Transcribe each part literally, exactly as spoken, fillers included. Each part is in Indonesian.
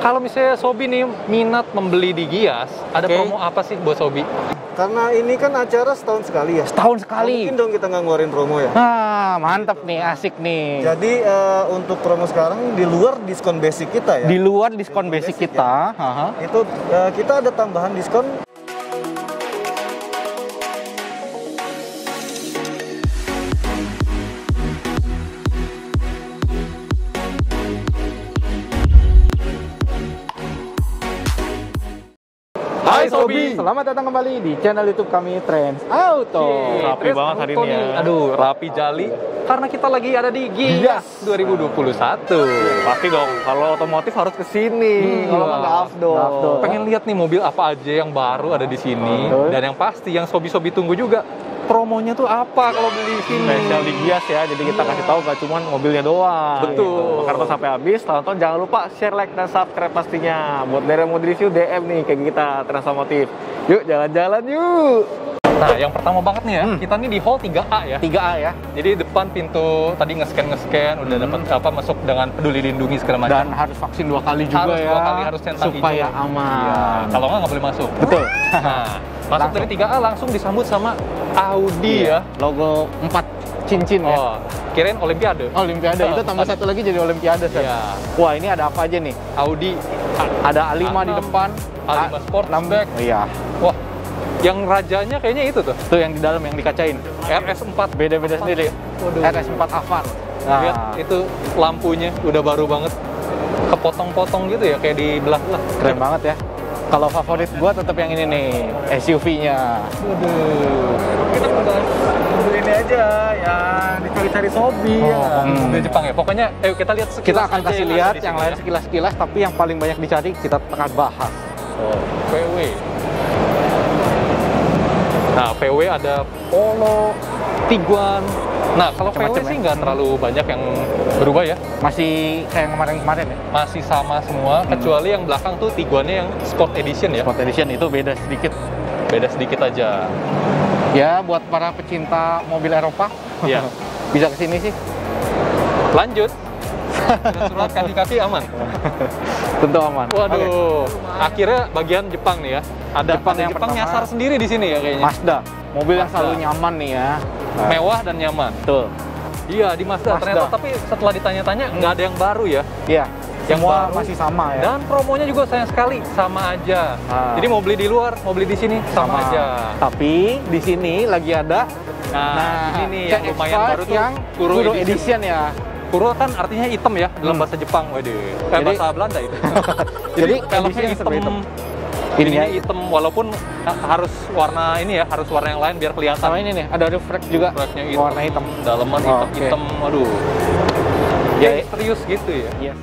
Kalau misalnya Sobi nih minat membeli di Gias, ada Oke. promo apa sih buat Sobi? Karena ini kan acara setahun sekali ya. Setahun Nggak sekali. mungkin dong kita nggak ngeluarin promo ya. Ah, mantap nih, asik nih. Jadi eh, untuk promo sekarang di luar diskon basic kita ya. Di luar diskon Diskon basic basic kita, haha. Itu eh, kita ada tambahan diskon. Hai Sobi. Selamat datang kembali di channel YouTube kami Trends Auto. Yeay, Rapi Trends banget hari Auto ini ya. nih. Aduh, rapi jali. Karena kita lagi ada di Gias dua ribu dua puluh satu. Pasti dong, kalau otomotif harus ke sini. Hmm, Kalau nggak nggak afdol. Nggak afdol. Pengen lihat nih mobil apa aja yang baru ada di sini. Betul. Dan yang pasti yang Sobi-Sobi tunggu juga, promonya tuh apa kalau beli di sini? Spesial di Gias ya, jadi kita kasih tahu gak cuma mobilnya doang. Betul. Gitu. Karena sampai habis, tonton jangan lupa share, like, dan subscribe pastinya. Buat dari yang mau di review D M nih kayak kita Trends Automotive. Yuk jalan-jalan yuk. Nah, yang pertama banget nih ya, Hmm. kita nih di hall tiga A ya. tiga A ya. Jadi depan pintu tadi nge-scan nge-scan udah Hmm. dapat apa masuk dengan peduli lindungi segala macam. Dan harus vaksin dua kali juga harus ya. dua kali harus centang supaya hijau. aman. Iya, kalau nggak nggak boleh masuk. Betul. Nah, masuk Langsung. dari tiga A langsung disambut sama Audi ya. Logo empat cincin ya. Oh, kirain Olimpiade. Olimpiade itu tambah satu lagi jadi Olimpiade Seth. Iya. Wah, ini ada apa aja nih? Audi A- Ada A lima di A enam, depan, A lima Sportback. Oh, iya. Wah, yang rajanya kayaknya itu tuh. Tuh yang di dalam yang dikacain. R S empat. Beda-beda sendiri. Waduh. R S empat Avan. Nah, Lihat itu lampunya udah baru banget. Kepotong-potong gitu ya kayak di belah-belah. keren banget ya. Kalau favorit gua tetap yang ini nih, S U V-nya. Waduh. Kita membahas mobil ini aja ya dicari-cari Sobi Oh, ya. mobil mobil Jepang ya. Pokoknya ayo kita lihat sekilas Kita akan aja kasih yang lihat ada di yang sini lain ya. sekilas-sekilas, tapi yang paling banyak dicari kita akan bahas. Oh, V W. Nah, V W ada Polo, Tiguan. Nah, kalau V W Macam-macam sih ya. nggak terlalu banyak yang berubah ya. Masih kayak yang kemarin-kemarin ya. Masih sama semua, Hmm. kecuali yang belakang tuh Tiguannya yang Sport Edition ya. Sport Edition itu beda sedikit. Beda sedikit aja. Ya, buat para pecinta mobil Eropa, Iya. bisa ke sini sih. Lanjut. Surat kaki-kaki aman. Tentu aman. Waduh, akhirnya bagian Jepang nih ya. Ada Jepang ada yang Jepang pertama. nyasar sendiri di sini ya Oke. kayaknya. Mazda, mobil yang Mazda. selalu nyaman nih ya. Nah, Mewah dan nyaman. betul. Iya, di Mazda. Mazda. Ternyata tapi setelah ditanya-tanya nggak ada yang baru ya. Iya, Yang semua baru. masih sama ya. Dan promonya juga sayang sekali sama aja. Ah. Jadi mau beli di luar, mau beli di sini sama, aja. Tapi di sini lagi ada Nah, ini nih yang C X lumayan lima baru tuh yang Kuro Kuro Edition. Edition ya. Kuro kan artinya hitam ya dalam Hmm. bahasa Jepang, waduh. Eh, Jadi- bahasa Belanda itu. Jadi velgnya edisinya serba hitam. Ini Ini ya. hitam walaupun ha- harus warna ini ya, harus warna yang lain biar kelihatan. Sama ini nih, ada reflect juga. Raknya hitam, Warna hitam. dalaman Oh, hitam, oke. hitam, waduh. Ya, Ya, serius gitu ya. Yes.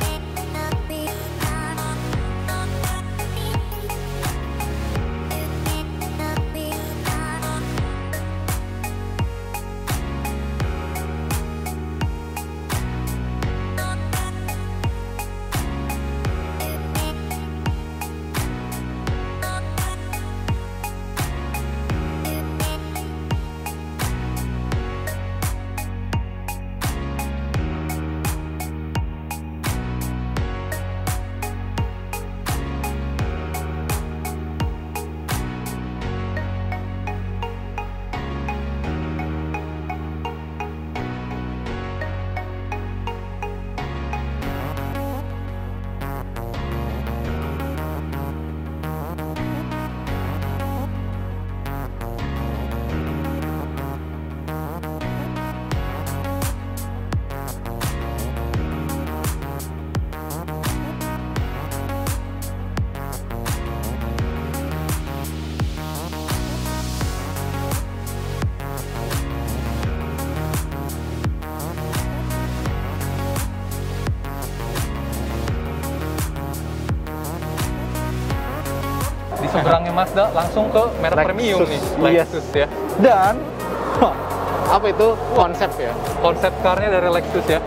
Di seberangnya Mazda langsung ke merek Lexus. premium nih, Yes. Lexus ya. Dan apa itu konsep ya? Konsep car-nya dari Lexus ya.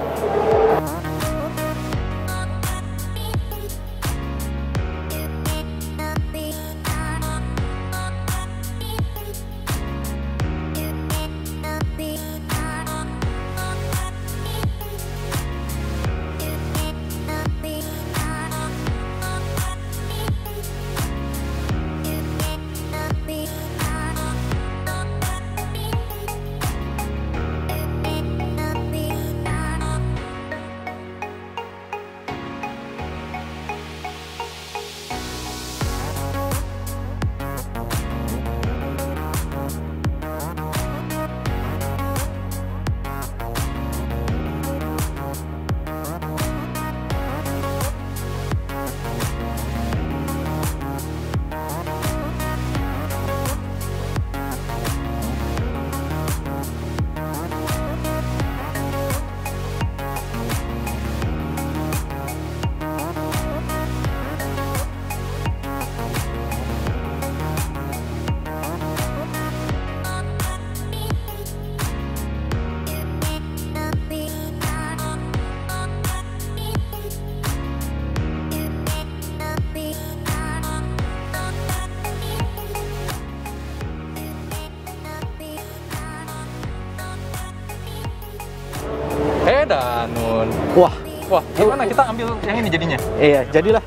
nun. Wah, Wah, gimana kita ambil yang ini jadinya? iya, jadilah.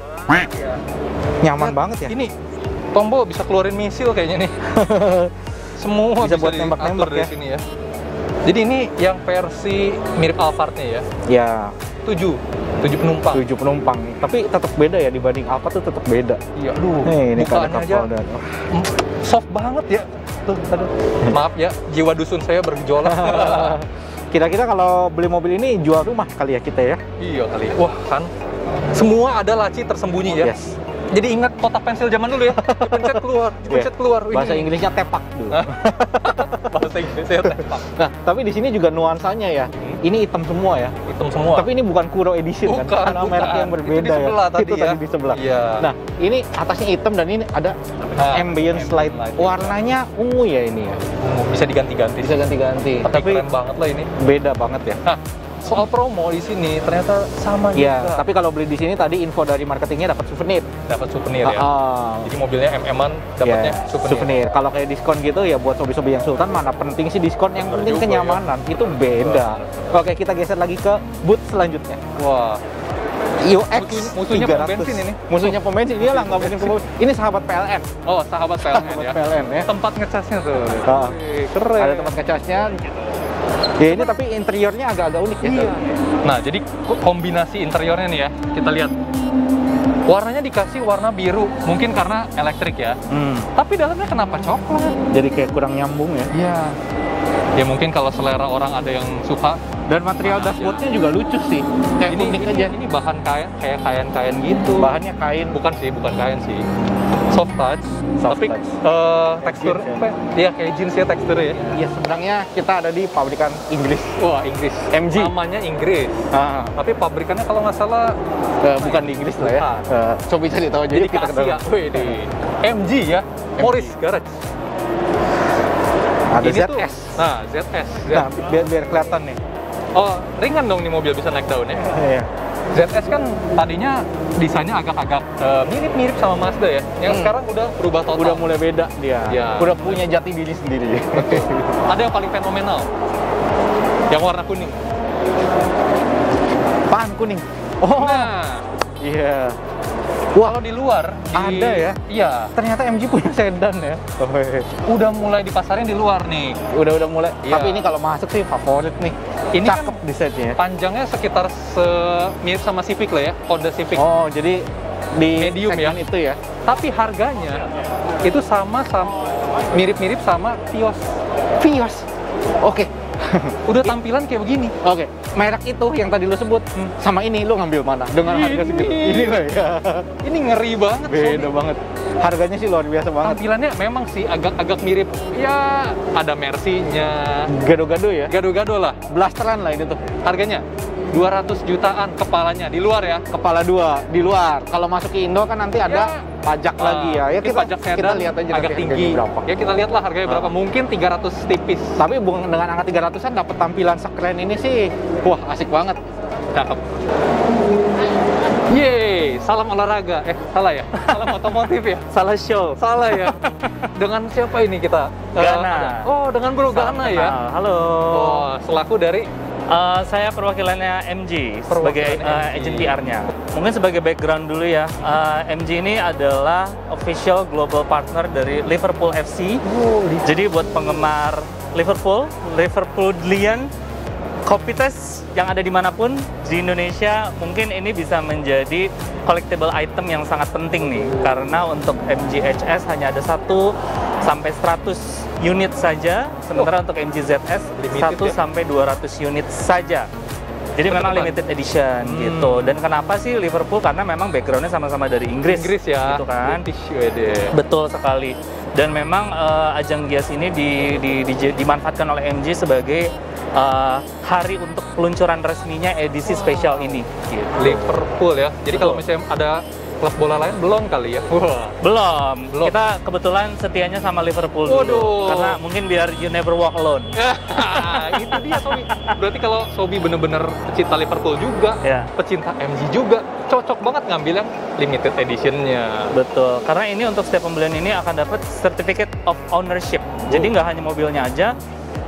Nyaman banget ya. Ini tombol bisa keluarin misil kayaknya nih. Semua Bisa bisa, buat diatur nembak-nembak dari ya. sini ya. Jadi ini yang versi mirip Alphard-nya ya. Ya, tujuh, tujuh penumpang. tujuh penumpang. Tapi tetap beda ya dibanding Alphard tuh tetap beda. Iya, aduh. Nih, ini bukaannya kada aja kapal dan oh. mm, soft banget ya. Tuh, aduh. Maaf ya, jiwa dusun saya bergejolak. Kira-kira kalau beli mobil ini jual rumah kali ya kita ya? Iya kali. Wah, kan semua ada laci tersembunyi ya. Yes. Jadi ingat kotak pensil zaman dulu ya. Pencet keluar, pencet keluar. Wih. Bahasa Inggrisnya tepak dulu. Bahasa Inggrisnya tepak. Nah, tapi di sini juga nuansanya ya. Ini hitam semua ya. Hitam semua. Tapi ini bukan Kuro Edition Bukan, kan? Karena bukan. merek yang Itu berbeda di sebelah ya. tadi Itu ya. tadi di sebelah. Iya. Nah, ini atasnya hitam dan ini ada Ah, ambience light. light. Warnanya ungu ya ini ya. Bisa diganti-ganti. Bisa ganti-ganti. Tapi, Tapi keren banget lah ini. beda banget ya. Nah, soal promo di sini ternyata sama Iya, juga. tapi kalau beli di sini tadi info dari marketingnya dapat souvenir. Dapat souvenir ya. Ah, Jadi mobilnya M M-an dapatnya ya, souvenir. souvenir. Kalau kayak diskon gitu ya buat sobi-sobi yang sultan mana penting sih diskon, yang Bener penting juga kenyamanan. Itu beda. Oke, kita geser lagi ke booth selanjutnya. Wah, U X Musuh- musuhnya tiga ratus. pom bensin ini. Musuhnya pom bensin, iyalah nggak mungkin pom bensin. Ini sahabat P L N. oh sahabat P L N Sahabat ya. P L N ya. Tempat ngecasnya tuh. Ah. Wih, keren. Ada tempat ngecasnya. Ya ini tapi interiornya agak-agak unik ya. Iya. Nah, jadi ko- kombinasi interiornya nih ya, kita lihat. Warnanya dikasih warna biru, mungkin karena elektrik ya. Hmm. Tapi dalamnya kenapa coklat? Jadi kayak kurang nyambung ya. Iya. Ya mungkin kalau selera orang ada yang suka. Dan material Mana dashboardnya juga lucu sih. Kayak ini, unik ini, aja. ini bahan kain, kayak kain-kain gitu. Bahannya kain. Bukan sih, bukan kain sih. Soft touch. Soft tapi touch. eh, tekstur, Jeans ya. apa ya? Iya kayak jeans ya teksturnya ya. Ya sebenarnya kita ada di pabrikan Inggris. Wah Inggris. M G. Namanya Inggris. Ah, Tapi pabrikannya kalau nggak salah eh, bukan di Inggris lah ya. Bukan. Eh, coba cari tahu aja. jadi kita kasih ya. Wih, di M G ya. Morris Garage. Ada Ini Z tuh- S. Nah, Z S. Z- Nah, biar biar kelihatan nih. Oh, ringan dong nih mobil bisa naik daun ya. Iya. Z S kan tadinya desainnya agak-agak eh, mirip-mirip sama Mazda ya. Yang Hmm. sekarang udah berubah total. Udah mulai beda dia. Ya. Udah punya jati diri sendiri. Oke. Ada yang paling fenomenal. Yang warna kuning. Apaan kuning? Oh, Nah, iya. Wah, kalau di luar di- ada ya? Iya. ternyata M G punya sedan ya. Oh, iya. Udah mulai dipasarin di luar nih. Udah udah mulai. Iya. Tapi ini kalau masuk sih favorit nih. Ini Cakep kan desainnya. Panjangnya sekitar se mirip sama Civic lah ya, Honda Civic. Oh, jadi di Medium ya? segmen itu ya. Tapi harganya itu sama sama mirip-mirip sama Vios. Vios. Oke. Udah tampilan kayak begini. Oke, merek itu yang tadi lu sebut sama ini lu ngambil mana? Dengan harga Ini. segitu. Ini lah ya. Ini ngeri banget. Beda Sony. banget. Harganya sih luar biasa banget. Tampilannya memang sih agak-agak mirip. Ya, ada Mercy-nya. Gado-gado ya. Gado-gado lah. Blasteran lah ini tuh. Harganya dua ratus jutaan kepalanya di luar ya. Kepala dua di luar. Kalau masuk ke Indo kan nanti ada Ya. pajak lagi ya. Ya Ini kita pajak kita sedan lihat aja agak nanti tinggi. harganya berapa. Ya kita lihat lah harganya Ah. berapa. Mungkin tiga ratus tipis. Tapi bukan dengan angka tiga ratusan dapat tampilan sekeren ini sih. Wah, asik banget. Cakep. Yeay, salam olahraga. Eh, salah ya? Salam otomotif ya? Salah show. Salah ya? Dengan siapa ini kita? Eh, Gana. ada- oh, dengan Bro Salam Gana ya? kenal. Halo. Oh, selaku dari Eh, saya perwakilannya M G sebagai Perwakilan eh, M G. agent P R-nya. Mungkin sebagai background dulu ya, eh, M G ini adalah official global partner dari Liverpool F C. Jadi buat penggemar Liverpool, Liverpoolian, Copy Test yang ada dimanapun di Indonesia, mungkin ini bisa menjadi collectible item yang sangat penting nih. Karena untuk M G H S hanya ada satu sampai seratus unit saja, sementara untuk M G Z S Limited satu ya? sampai dua ratus unit saja. Jadi Betul, memang Pak. limited edition Hmm. gitu. Dan kenapa sih Liverpool? Karena memang backgroundnya sama-sama dari Inggris, Inggris ya. gitu kan. British, wede. Betul sekali. Dan memang eh, ajang Gias ini di, di- di- dimanfaatkan oleh M G sebagai eh, hari untuk peluncuran resminya edisi spesial ini. Gitu. Liverpool ya. Jadi kalau Betul. misalnya ada klub bola lain belum kali ya? Wah. Belum. Belum. Kita kebetulan setianya sama Liverpool dulu. Waduh. Karena mungkin biar you never walk alone. Itu dia Sobi. Berarti kalau Sobi bener-bener pecinta Liverpool juga, Ya. pecinta M G juga, cocok banget ngambil yang limited edition-nya. Betul, karena ini untuk setiap pembelian ini akan dapat certificate of ownership. Jadi nggak hanya mobilnya aja,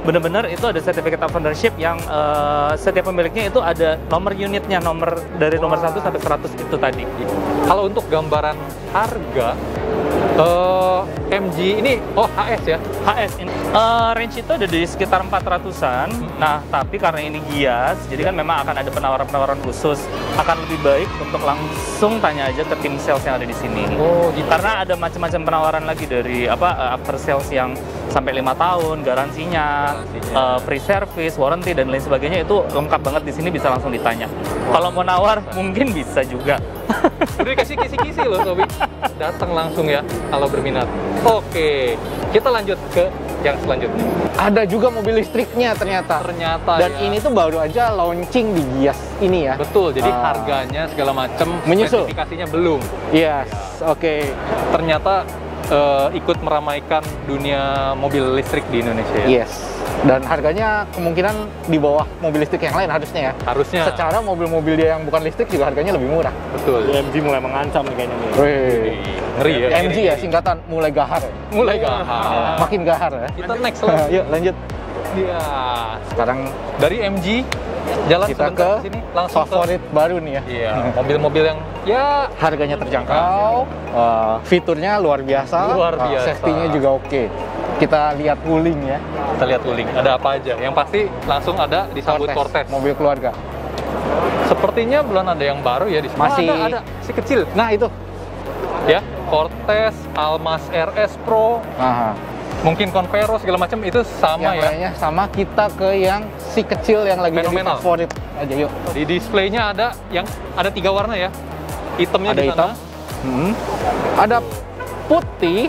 benar-benar itu ada sertifikat of ownership yang uh, setiap pemiliknya itu ada nomor unitnya, nomor dari nomor satu sampai seratus itu tadi. Kalau untuk gambaran harga, uh, M G ini, oh H S ya? H S ini uh, range itu ada di sekitar empat ratusan. Hmm. Nah, tapi karena ini Gias, jadi kan memang akan ada penawaran-penawaran khusus. Akan lebih baik untuk langsung tanya aja ke tim sales yang ada di sini. Oh, gitu. Karena ada macam-macam penawaran lagi dari apa uh, after sales yang sampai lima tahun, garansinya, garansinya. Uh, free service, warranty dan lain sebagainya itu lengkap banget di sini, bisa langsung ditanya. Kalau mau nawar mungkin bisa juga. Udah dikasih kisi-kisi loh Sobi. Datang langsung ya kalau berminat. Oke, kita lanjut ke yang selanjutnya. Ada juga mobil listriknya ternyata. Ternyata Dan ya. ini tuh baru aja launching di Gias ini ya. Betul, jadi Ah. harganya segala macam, Menyusul. spesifikasinya belum. Yes, oke. Ternyata eh, ikut meramaikan dunia mobil listrik di Indonesia ya. Yes. Dan harganya kemungkinan di bawah mobil listrik yang lain harusnya ya. Harusnya. Secara mobil-mobil dia yang bukan listrik juga harganya lebih murah. Betul. M G mulai mengancam nih kayaknya nih. Wih. Ngeri ya. M G ya singkatan mulai gahar. Ya? Mulai gahar. Makin gahar ya. Kita next lah. Yuk lanjut. Iya. Sekarang Dari M G jalan kita sebentar ke ke sini langsung favorit baru nih ya. ke iya, mobil-mobil yang ya Harganya terjangkau, uh, fiturnya luar biasa, Luar uh, biasa. safety-nya juga oke. Kita lihat wuling ya. kita lihat wuling ada apa aja. Yang pasti langsung ada disambut Cortez. mobil keluarga. Sepertinya belum ada yang baru ya di sini. Masih- Oh, ada, ada si kecil Nah itu, ya. Cortez, Almas R S Pro, nah, mungkin Convero segala macam itu sama yang ya. lainnya sama. Kita ke yang si kecil yang lagi jadi Fenomenal. favorit aja yuk. Di displaynya ada yang ada tiga warna ya. Hitamnya Ada di hitam, sana. hmm. ada putih,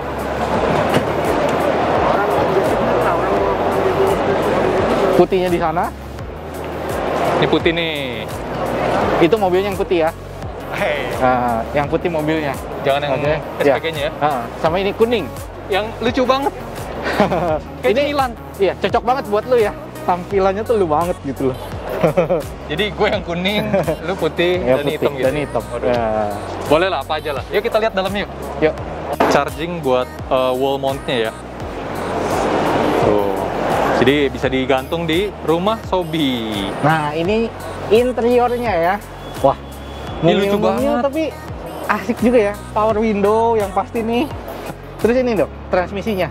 putihnya di sana. Ini putih nih. Itu mobilnya yang putih ya. Hey, Nah, yang putih mobilnya. jangan yang Oke, S P G-nya ya. Nah, sama ini kuning. Yang lucu banget. Kayak Ini cemilan. iya cocok banget buat lu ya. Tampilannya tuh lu banget gitu loh. Jadi gue yang kuning, lu putih Ya, dan putih hitam gitu. dan hitam. Waduh. Ya. Boleh lah, apa aja lah. Yuk kita lihat dalamnya yuk. Yuk. Charging buat uh, wall mount-nya ya. Tuh. Jadi bisa digantung di rumah Sobi. Nah, ini interiornya ya. Wah, Ini lucu mungil-mungil banget. tapi asik juga ya. Power window yang pasti nih. Terus ini dong, transmisinya.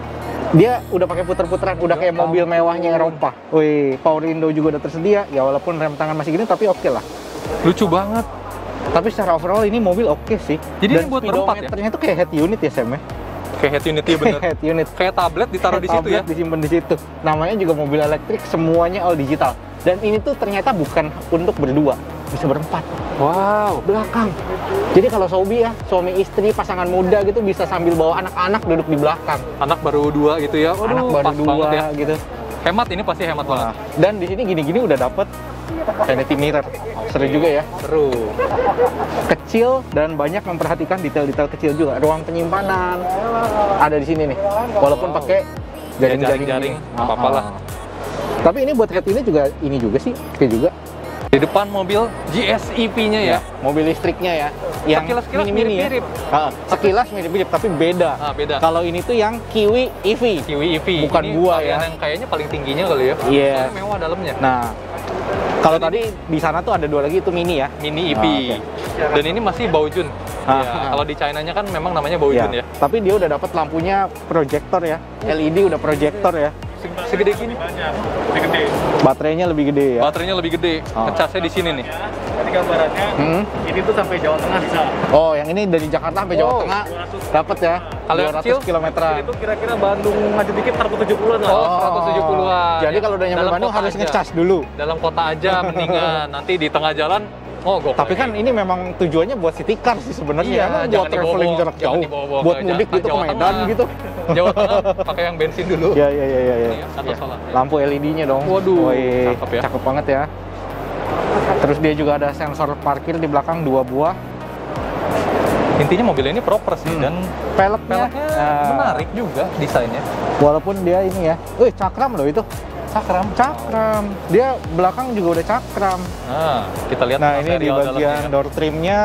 Dia udah pakai puter-puteran, udah kayak mobil mewahnya Eropa. Wih, power window juga udah tersedia. Ya walaupun rem tangan masih gini tapi oke lah. Lucu banget. Tapi secara overall ini mobil oke sih. Jadi Dan ini buat berempat ya? speedometernya tuh kayak head unit ya, Sam ya? Kayak head unit ya bener. Head unit. Kayak tablet ditaruh di situ ya. Tablet disimpan di situ. Namanya juga mobil elektrik, semuanya all digital. Dan ini tuh ternyata bukan untuk berdua, bisa berempat. Wow. Belakang. Jadi kalau Sobi ya, suami istri, pasangan muda gitu bisa sambil bawa anak-anak duduk di belakang. Anak baru dua gitu ya. Waduh, Anak baru pas banget dua ya. gitu. Hemat ini pasti hemat banget. Nah, dan di sini gini-gini udah dapet vanity mirror. Seru juga ya. Seru. Kecil dan banyak memperhatikan detail-detail kecil juga. Ruang penyimpanan ada di sini nih. Walaupun pakai jaring-jaring. jaring-jaring, ini. nggak apa-apa lah. Tapi ini buat head unit juga ini juga sih, oke juga. Di depan mobil G S E P-nya ya. Mobil listriknya ya. Yang Sekilas-kilas mini-mini ya. mirip-mirip. Ah, sekilas mirip-mirip tapi beda. Ah, beda. Kalau ini tuh yang Kiwi E V. Kiwi E V. Bukan Ini gua varian ya. yang kayaknya paling tingginya kali ya. Iya. Soalnya mewah dalamnya. Nah, kalau tadi di sana tuh ada dua lagi itu mini ya. Mini E V. Ah, oke. Dan ini masih Baojun. Ah, Ya, ah. kalau di China-nya kan memang namanya Baojun ya. Tapi dia udah dapat lampunya proyektor ya. L E D udah proyektor ya. Se- Segede gini. Baterainya lebih gede ya. Baterainya lebih gede. Ah. Ngecasnya di sini nih. Tadi gambarannya Hmm. ini tuh sampai Jawa Tengah bisa. Oh, yang ini dari Jakarta sampai Jawa Wow. Tengah dapat ya. Kalau yang dua kecil? ratus kilometeran. Itu kira-kira Bandung maju dikit seratus tujuh puluhan lah. Oh, seratus tujuh puluhan. Jadi kalau udah nyampe Dalam Bandung kota harus aja. ngecas dulu. Dalam kota aja mendingan. Nanti di tengah jalan mogok. Tapi lagi. kan ini memang tujuannya buat city car sih sebenarnya. Iya, Emang jangan buat traveling dibawa-bawa- jarak jangan jauh. dibawa-bawa Buat ke mudik Ja- gitu ke Jawa Medan Tengah. gitu. Jawa Tengah pakai yang bensin dulu. Iya, iya, iya, iya. Ini Ya. ya, atau salah. Lampu L E D-nya dong. Waduh, Wih, cakep ya. Cakep banget ya. Terus dia juga ada sensor parkir di belakang dua buah. Intinya mobil ini proper sih Hmm. dan Peleknya, peleknya nah, menarik juga desainnya. Walaupun dia ini ya. Wih, cakram loh itu. Cakram. Cakram. Dia belakang juga udah cakram. Nah, kita lihat Nah, ini di material bagian dalamnya. door trimnya.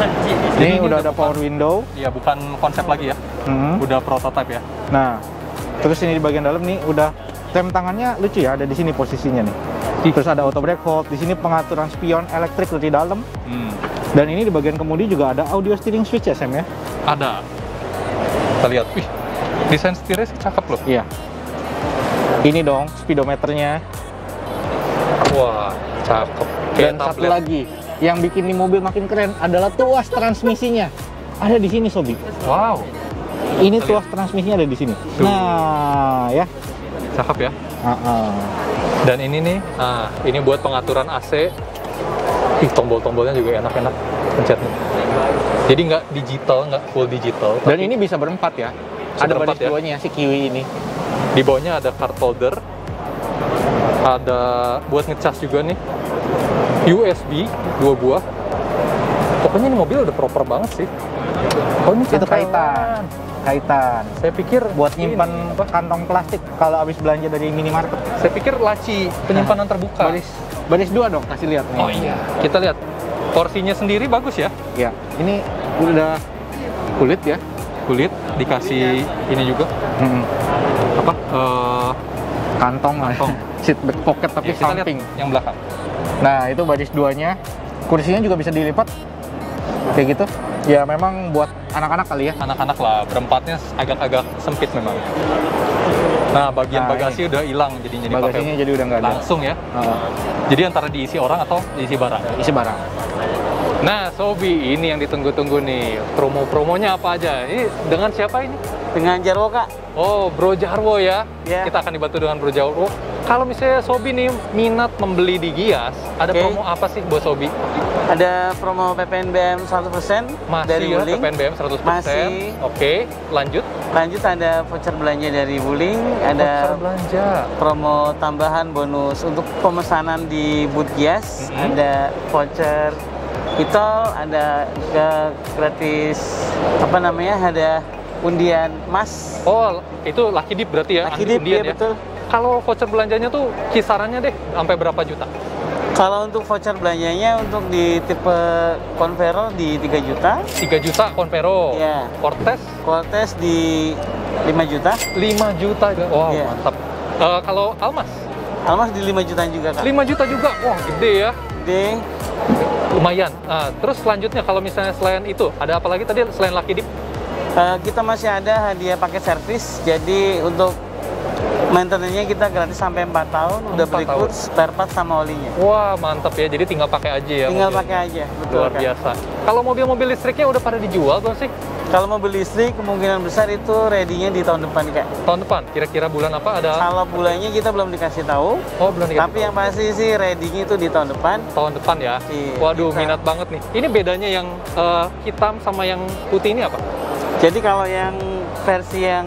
Jadi Ini ini udah udah ada power window. Iya, bukan konsep lagi ya. Hmm. Udah prototype ya. Nah, Terus ini di bagian dalam nih udah rem tangannya lucu ya, ada di sini posisinya nih. Terus ada auto brake hold, di sini pengaturan spion elektrik dari dalam. Hmm. Dan ini di bagian kemudi juga ada audio steering switch ya, Sam ya? Ada. Kita lihat, wih, desain setirnya sih cakep loh. Iya. Ini dong speedometernya. Wah, cakep. Dan satu lagi yang bikin nih mobil makin keren adalah tuas transmisinya. Ada di sini, Sobi. Wow. Ini tuas transmisinya ada di sini. Tuh. Nah, ya. Cakep ya. Uh-uh. Dan ini nih, nah ini buat pengaturan A C. Ih, tombol-tombolnya juga enak-enak pencetnya. Jadi nggak digital, nggak full digital. Dan tapi ini bisa berempat ya. Bisa Ada berempat baris ya. duanya si Kiwi ini. Di bawahnya ada card holder, ada buat ngecas juga nih, U S B dua buah. Pokoknya ini mobil udah proper banget sih. Oh ini Itu cantelan. kaitan. Kaitan. Saya pikir Buat ini, nyimpan apa? kantong plastik kalau habis belanja dari minimarket. Saya pikir laci penyimpanan terbuka. Baris baris dua dong, kasih lihat nih. Oh iya, kita lihat porsinya sendiri bagus ya. Ya, ini udah kulit ya. Kulit dikasih ini juga Hmm. apa? eh, Kantong, Kantong. seat back pocket tapi ya, kita lihat samping. yang belakang. Nah, itu baris duanya. Kursinya juga bisa dilipat. Kayak gitu. Ya memang buat anak-anak kali ya. Anak-anak lah, berempatnya agak-agak sempit memang. Nah, bagian Nah, bagasi udah hilang jadinya dipakai Bagasinya jadi udah nggak ada. langsung ya. Heeh. Jadi antara diisi orang atau diisi barang. Isi barang. Nah, Sobi, ini yang ditunggu-tunggu nih. Promo-promonya apa aja? Ini dengan siapa ini? Dengan Jarwo, Kak. Oh, Bro Jarwo ya. Ya. Kita akan dibantu dengan Bro Jarwo. Kalau misalnya Sobi nih minat membeli di Gias, ada Oke. promo apa sih buat Sobi? Ada promo P P N B M seratus persen Masih dari ya, Wuling. P P N B M seratus persen. Masih. Oke, lanjut. Lanjut ada voucher belanja dari Wuling, ada Voucher belanja. promo tambahan bonus untuk pemesanan di booth Gias, Mhm. ada voucher Itol, ada ke- gratis apa namanya? Ada undian emas. Oh, itu Lucky Dip berarti ya? Lucky anti Dip, undian iya, betul. Kalau voucher belanjanya tuh kisarannya deh sampai berapa juta? Kalau untuk voucher belanjanya untuk di tipe Convero di tiga juta, tiga juta Convero. Iya. Cortez Cortez di lima juta, lima juta. Wow, Iya. mantap. Eh, kalau Almas Almas di lima juta juga, Kak. lima juta juga. Wah, gede ya. Gede. Lumayan. Nah, terus selanjutnya kalau misalnya selain itu, ada apa lagi tadi selain Lucky Dip? Eh, kita masih ada hadiah paket servis, jadi untuk maintenance-nya kita gratis sampai empat tahun, udah empat berikut tahun. spare part sama olinya. Wah, mantap ya. Jadi tinggal pakai aja ya. Tinggal mobil. pakai aja, betul Luar kan? biasa. Kalau mobil-mobil listriknya udah pada dijual belum sih? Kalau mobil listrik kemungkinan besar itu ready-nya di tahun depan, Kak. Tahun depan, kira-kira bulan apa ada? Kalau bulannya kita belum dikasih tahu, Oh, belum dikasih tapi tahu. yang pasti sih ready-nya itu di tahun depan. Tahun depan ya. Iya, Waduh, kita- minat banget nih. Ini bedanya yang eh, hitam sama yang putih ini apa? Jadi kalau yang versi yang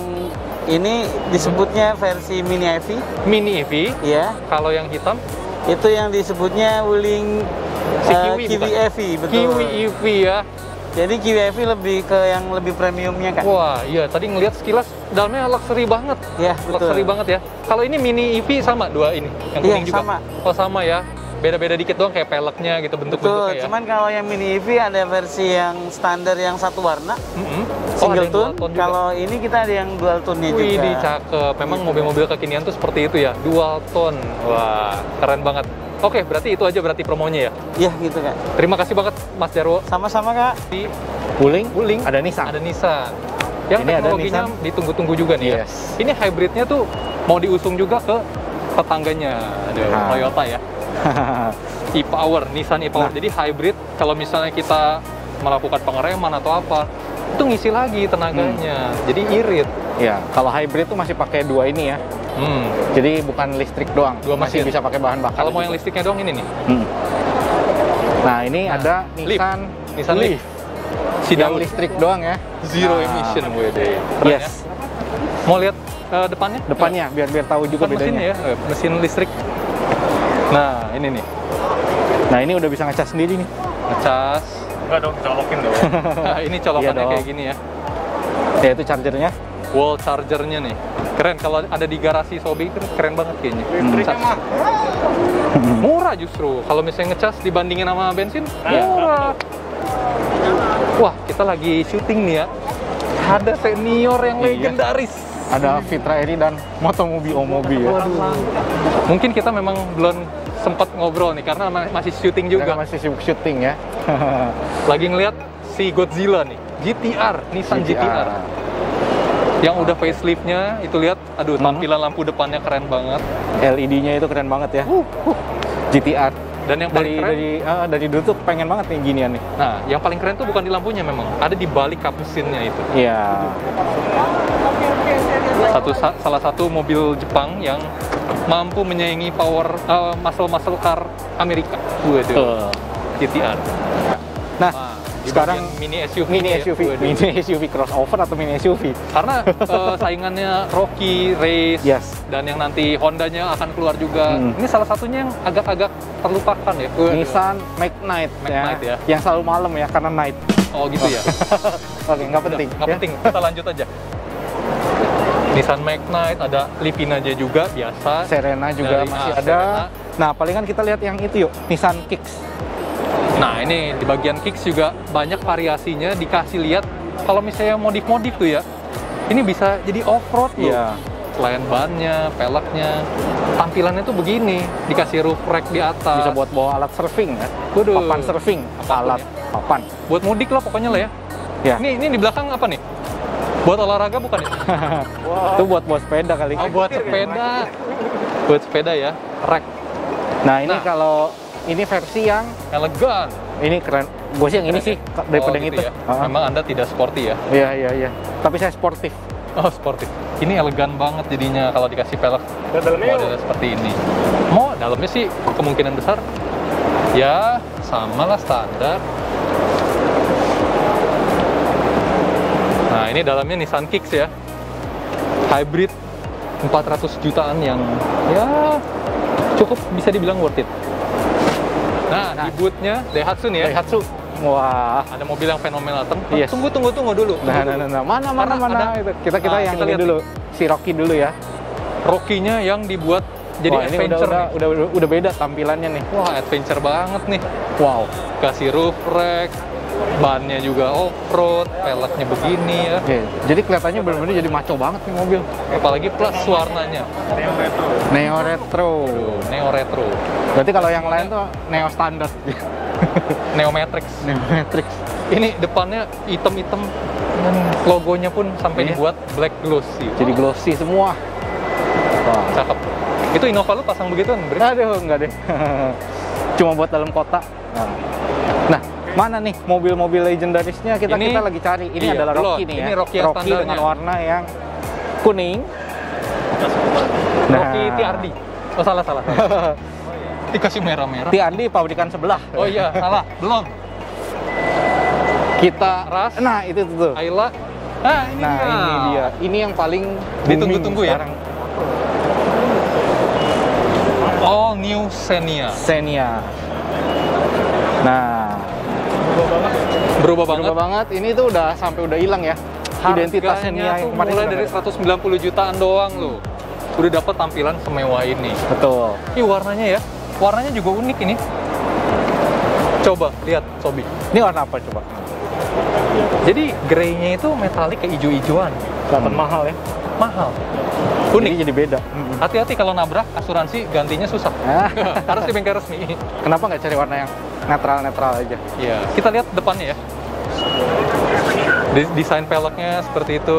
ini disebutnya versi mini E V, Mini E V. ya. Kalau yang hitam, Itu yang disebutnya Wuling Si eh, Kiwi Kiwi bukan? E V, betul. Kiwi E V ya. Jadi Kiwi E V lebih ke yang lebih premiumnya, Kak. Wah, iya. Tadi ngelihat sekilas dalamnya luxury banget. Ya, betul. Luxury banget ya. Kalau ini mini E V sama dua ini, yang Iya, kuning juga. sama. Oh, sama ya. Beda-beda dikit doang kayak peleknya gitu Betul, bentuk-bentuknya ya. cuman kalau yang mini E V ada versi yang standar yang satu warna, Mm-mm. Oh, ada single yang dual tone. tone juga. Kalau ini kita ada yang dual tone-nya juga. Wih, di cakep. Memang mobil-mobil kekinian tuh seperti itu ya, dual tone. Wah, keren banget. Oke, berarti itu aja berarti promonya ya. Iya, gitu, Kak. Terima kasih banget Mas Jarwo. Sama-sama, Kak. Di Wuling, Wuling ada Nissan. ada Nissan. Yang Ini ada teknologinya Nissan. ditunggu-tunggu juga nih ya. Yes. Ini hybridnya tuh mau diusung juga ke tetangganya, ada Nah. Toyota ya. e-Power, Nissan e-Power. Nah. Jadi hybrid kalau misalnya kita melakukan pengereman atau apa, itu ngisi lagi tenaganya. Hmm. Jadi irit. Ya, kalau hybrid tuh masih pakai dua ini ya. Hmm. Jadi bukan listrik doang, Dua masih mesin. bisa pakai bahan bakar. Kalau mau juga. yang listriknya doang ini nih. Hmm. Nah, ini Nah, ada Leaf. Nissan Nissan Leaf. Si yang Daud. listrik doang ya. Zero Nah, emission, wede. Keren ya. Yes. Mau lihat eh, depannya? Depannya biar biar tahu juga Bukan mesinnya bedanya. ya, eh, mesin listrik. Nah, ini nih. Nah, ini udah bisa ngecas sendiri nih. Ngecas. Enggak dong, colokin dong. Nah, ini colokannya Iya dong. kayak gini ya. Ya, itu chargernya. Wall chargernya nih. Keren kalau ada di garasi Sobi keren, keren banget kayaknya. Listriknya Cas. Murah justru. Kalau misalnya ngecas dibandingin sama bensin, Iya. murah. Wah, kita lagi syuting nih ya. Ada senior yang Iya. legendaris. Ada Fitra Eri dan Motomobi Omobi ya. Mungkin kita memang belum sempat ngobrol nih karena ma- masih syuting juga. Mereka masih sibuk syuting ya. Lagi ngeliat si Godzilla nih, G T R, Nissan G T R. Yang udah facelift-nya, itu lihat, aduh tampilan lampu depannya keren banget. L E D-nya itu keren banget ya. G T R. Dan yang Dari paling keren, dari ah, dari dulu tuh pengen banget nih ginian nih. nah yang paling keren tuh bukan di lampunya memang, ada di balik cup mesinnya itu. Iya. Satu sa- salah satu mobil Jepang yang mampu menyaingi power uh, muscle-muscle car Amerika. Waduh, Tuh. G T R. Nah, Nah, di sekarang bagian mini S U V. mini ya. S U V, Waduh. mini S U V crossover atau mini S U V? Karena uh, saingannya Rocky Race Yes. dan yang nanti Hondanya akan keluar juga. Hmm. Ini salah satunya yang agak-agak terlupakan ya. Waduh. Nissan Magnite, Magnite ya. Yang selalu malam ya karena night. Oh gitu ya. Oke, nggak penting. Nggak ya. penting. Kita lanjut aja. Nissan Magnite, ada Livina aja juga biasa. Serena juga Dari- masih ah, ada. Serena. Nah, palingan kita lihat yang itu yuk, Nissan Kicks. Nah ini di bagian kicks juga banyak variasinya, dikasih lihat kalau misalnya modif-modif tuh ya, ini bisa jadi off-road loh. Iya. Selain bannya, peleknya, tampilannya tuh begini, dikasih roof rack di atas. Bisa buat bawa alat surfing ya. Waduh. Papan surfing, Apapun alat ya. papan. Buat mudik lah pokoknya lah ya. Ya. Ini ini di belakang apa nih? Buat olahraga bukan ya? Itu buat bawa sepeda kali. Oh, buat sepeda. Buat sepeda ya, rack. Nah, ini Nah. kalau ini versi yang Elegan. ini keren. Gue sih yang ini sih daripada Oh, yang gitu itu. ya. Ah. Memang Anda tidak sporty ya? Iya, iya, iya. Tapi saya sportif. Oh, sportif. Ini elegan banget jadinya kalau dikasih pelek modelnya seperti ini. Mau dalamnya sih kemungkinan besar ya sama lah standar. Nah, ini dalamnya Nissan Kicks ya. Hybrid empat ratus jutaan yang ya cukup bisa dibilang worth it. Nah, di bootnya Daihatsu nih ya. Daihatsu. Wah. Ada mobil yang fenomenal. Tunggu, Yes. tunggu, tunggu, tunggu dulu. Nah, Tunggu nah, dulu. nah, nah. Mana, mana, Karena mana. ada- Itu. Kita kita Nah, yang kita ini lihat dulu. Si Rocky dulu ya. Rocky-nya yang dibuat jadi Wah, ini udah, adventure udah, nih. udah, udah, udah beda tampilannya nih. Wah, adventure banget nih. Wow. Kasih roof rack, bannya juga off-road, peleknya begini ya. Oke, jadi kelihatannya benar-benar jadi maco banget nih mobil. Apalagi plus warnanya. Neo retro. Tuh, Neo Retro, Berarti kalau yang lain tuh neo standar. Neo Matrix. Neo Matrix. Ini depannya hitam-hitam dan logonya pun sampai Iya. dibuat black glossy. Jadi glossy semua. Wah. Cakep. Itu Innova lu pasang begituan, Bre? Aduh, enggak deh. Cuma buat dalam kota. Nah, nah mana nih mobil-mobil legendarisnya kita Ini- kita lagi cari. Ini iya, adalah belum. Rocky nih ya. Ini Rocky yang standarnya. dengan warna yang kuning. Rocky T R D. Oh, salah, salah. salah. Dikasih merah-merah. T R D pabrikan sebelah. Oh iya, salah. Belum. Kita Ras. Nah, itu tuh. tuh. Ayla. Nah, ini Nah, dia. ini dia. Ini yang paling Ditunggu-tunggu booming ya. sekarang. All New Xenia. Xenia. Nah, Berubah banget. berubah banget. Ini tuh udah sampai udah hilang ya. Identitas Xenia Harganya yang tuh kemarin mulai udah dari nggak ada. seratus sembilan puluh jutaan doang loh. Udah dapat tampilan semewah ini. Betul. Ih, warnanya ya. Warnanya juga unik ini. Coba lihat, Sobi. Ini warna apa coba? Jadi grey-nya itu metalik kayak hijau-hijauan. Kelihatan mahal ya. Mahal. Unik. Unik. Jadi beda. Hati-hati kalau nabrak, asuransi gantinya susah. Ah. Harus di bengkel resmi. Kenapa nggak cari warna yang netral-netral aja? Iya, kita lihat depannya ya. Des- Desain peleknya seperti itu.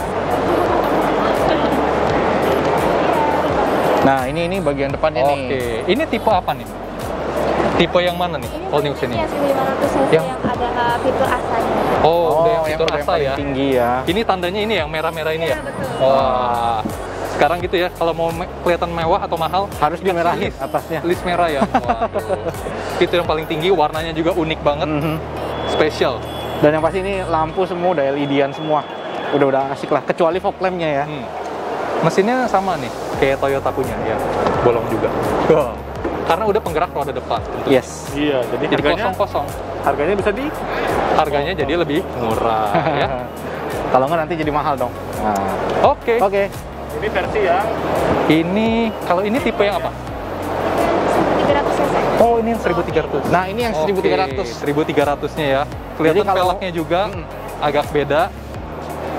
Nah, ini ini bagian depannya Oke, nih. ini tipe apa nih? Tipe yang mana nih? Ini All New versi Xenia. yang seribu lima ratus cc Yang- yang ada uh, fitur asanya. Oh, udah yang yang fitur udah yang asa paling ya. tinggi ya. Ini tandanya ini yang merah-merah ini ya. Iya, betul. Wah. Sekarang gitu ya, kalau mau me- kelihatan mewah atau mahal, Harus dikasih dimerahin list. atasnya. List merah ya. Waduh. Fitur yang paling tinggi, warnanya juga unik banget, Mhm. spesial. Dan yang pasti ini lampu semua udah L E D-an semua. Udah udah asik lah, kecuali fog lamp-nya ya. Hmm. Mesinnya sama nih, kayak Toyota punya ya, bolong juga. Karena udah penggerak roda depan. tentu. Yes. Iya, jadi, Jadi harganya kosong-kosong. harganya bisa di Harganya jadi lebih murah ya. Kalau nggak nanti jadi mahal dong. Nah. Oke. Oke. ini versi yang Ini kalau ini tipe yang apa? tiga ratus cc. Oh, ini yang seribu tiga ratus. Nah, ini yang seribu tiga ratus. seribu tiga ratus-nya ya. Kelihatan Jadi kalau- peleknya juga Mm. agak beda.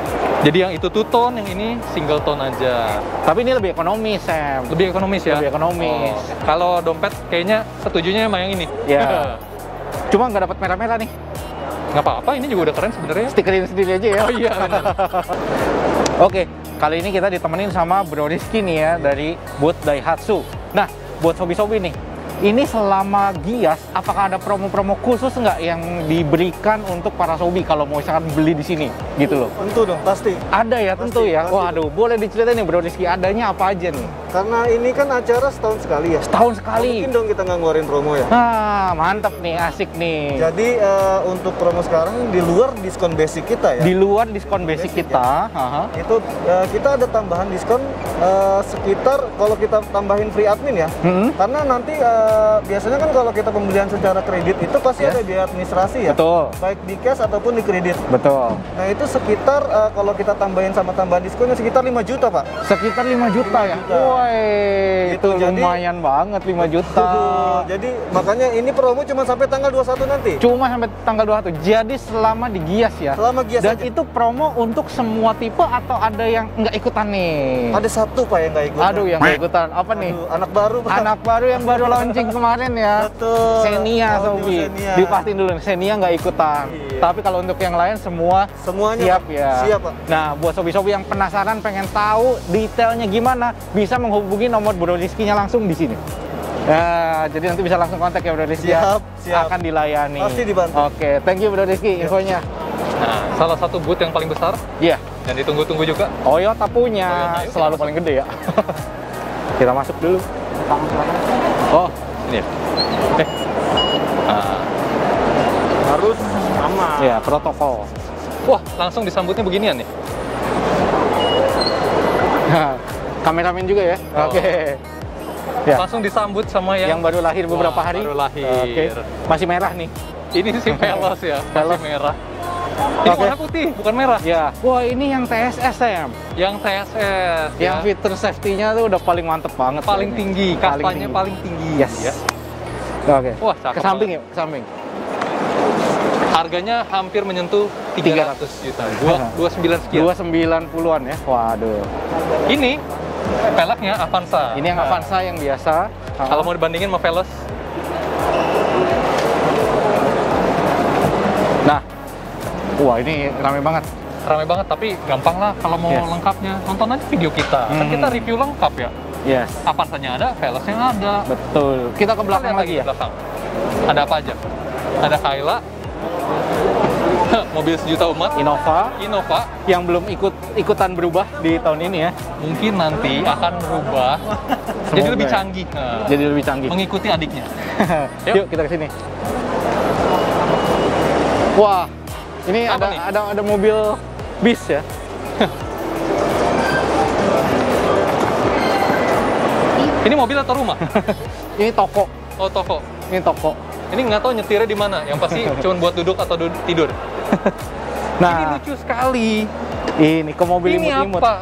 Jadi yang itu two tone, yang ini single tone aja. Tapi ini lebih ekonomis, Sam. Lebih ekonomis ya? Lebih ekonomis. Oh. Kalau dompet kayaknya setujunya sama yang ini. Ya. Cuma nggak dapat merah-merah nih. Nggak apa-apa, ini juga udah keren sebenarnya. Stikerin sendiri aja ya. Oh iya, benar. Oke, kali ini kita ditemenin sama Bro Rizky nih ya dari booth Daihatsu. Nah, buat sobi-sobi nih, ini selama Gias, apakah ada promo-promo khusus nggak yang diberikan untuk para sobi kalau mau misalkan beli di sini, gitu loh? Tentu dong, pasti. Ada ya, tentu Pasti, ya. pasti. Waduh, boleh diceritain nih Bro Rizky, adanya apa aja nih? Karena ini kan acara setahun sekali ya. Setahun Nggak sekali. mungkin dong kita nggak ngeluarin promo ya. Ah, mantap nih, asik nih. Jadi eh, untuk promo sekarang di luar diskon basic kita ya. Di luar diskon basic, Basic kita, Aha. Itu eh, kita ada tambahan diskon eh, sekitar kalau kita tambahin free admin ya. Hmm. Karena nanti eh, biasanya kan kalau kita pembelian secara kredit itu pasti Ya. ada biaya administrasi ya. Betul, Baik di cash ataupun di kredit. betul. Nah itu sekitar eh, kalau kita tambahin sama tambahan diskonnya sekitar lima juta Pak. Sekitar lima juta ya? juta. Woi, itu Gitu, jadi- lumayan banget lima juta. Jadi makanya ini promo cuma sampai tanggal dua puluh satu nanti. Cuma sampai tanggal dua puluh satu. Jadi selama di Gias ya? Selama Gias Dan aja. itu promo untuk semua tipe atau ada yang nggak ikutan nih? Ada satu Pak yang nggak ikut. Aduh, yang nggak ikutan. Apa nih? Aduh, anak baru Pak. Anak baru yang baru launching kemarin ya? Betul. Xenia, Audio Sobi. Xenia. Dipastiin dulu, Xenia nggak ikutan. Iya. Tapi kalau untuk yang lain semua Semuanya siap Pak. ya? Siap Pak. Nah, buat sobi-sobi yang penasaran pengen tahu detailnya gimana, bisa menghubungi nomor Bro Rizky-nya langsung di sini. Ya, jadi nanti bisa langsung kontak ya Bro Rizky. ya. Siap, siap. Akan dilayani. Pasti dibantu. Oke, thank you Bro Rizky infonya. Nah, salah satu booth yang paling besar Iya, dan ditunggu-tunggu juga. Toyota punya, Toyota, yuk kita selalu masuk. paling gede ya. Kita masuk dulu. Oh, Ini ya. Eh. Nah, Harus sama. ya protokol. wah, langsung disambutnya beginian nih. Kameramen juga ya? Oh. Oke. Ya, Langsung disambut sama yang, yang baru lahir beberapa Wah, hari. baru lahir. Oke. Masih merah nih. ini sih Veloz ya, Veloz. masih merah. Ini Oke. warna putih, bukan merah. Ya. Wah, ini yang T S S Sam. Yang T S S Yang ya. fitur safety-nya tuh udah paling mantep banget. paling kayaknya. tinggi, Paling kastanya tinggi. paling tinggi. Yes. Ya. Oke. Wah, cakep Ke samping banget. yuk, ke samping. Harganya hampir menyentuh tiga ratus juta. Dua, dua sembilan sekian. dua sembilan puluhan ya. Waduh. Ini velgnya Avanza. Ini yang Nah, Avanza yang biasa. Kalau mau dibandingin sama Veloz, Nah. Wah, ini rame banget. ramai banget, tapi gampang lah kalau mau Yes. lengkapnya. Nonton aja video kita. Kan Hmm. kita review lengkap ya. Yes. Avanzanya ada, Veloznya ada. Betul. Kita ke Kita belakang lihat lagi ke ya. belakang. Ada apa aja? Ada Kayla, mobil sejuta umat, Innova Innova, yang belum ikut ikutan berubah di tahun ini ya. mungkin nanti akan berubah jadi Semoga lebih ya. canggih. Nah, Jadi lebih canggih. mengikuti adiknya. Yuk. Yuk. kita ke sini. Wah, ini Apa ada, nih? ada ada mobil bis ya. Ini mobil atau rumah? Ini toko. Oh, toko. Ini toko. Ini nggak tahu nyetirnya di mana. Yang pasti cuma buat duduk atau du- tidur. Ini Nah, lucu sekali. ini ke mobil Ini imut-imut. apa?